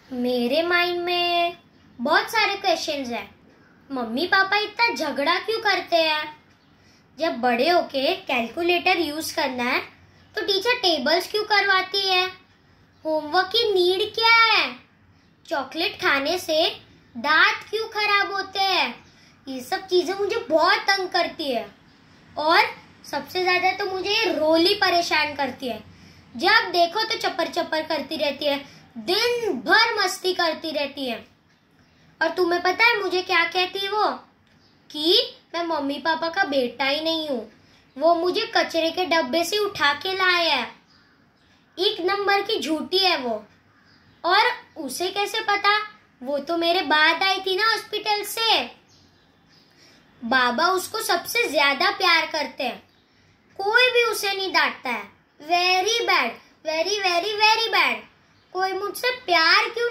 मेरे माइंड में बहुत सारे क्वेश्चंस हैं। मम्मी पापा इतना झगड़ा क्यों करते हैं? जब बड़े होके कैलकुलेटर यूज करना है तो टीचर टेबल्स क्यों करवाती है? होमवर्क की नीड क्या है? चॉकलेट खाने से दांत क्यों खराब होते हैं? ये सब चीजें मुझे बहुत तंग करती है। और सबसे ज्यादा तो मुझे ये रोली परेशान करती है। जब देखो तो चप्पर चप्पर करती रहती है, दिन भर मस्ती करती रहती है। और तुम्हें पता है मुझे क्या कहती है वो? कि मैं मम्मी पापा का बेटा ही नहीं हूँ, वो मुझे कचरे के डब्बे से उठा के लाए हैं। एक नंबर की झूठी है वो। और उसे कैसे पता? वो तो मेरे बाद आई थी ना हॉस्पिटल से। बाबा उसको सबसे ज्यादा प्यार करते हैं, कोई भी उसे नहीं डांटता है। Very bad, very very very bad. कोई मुझसे प्यार क्यों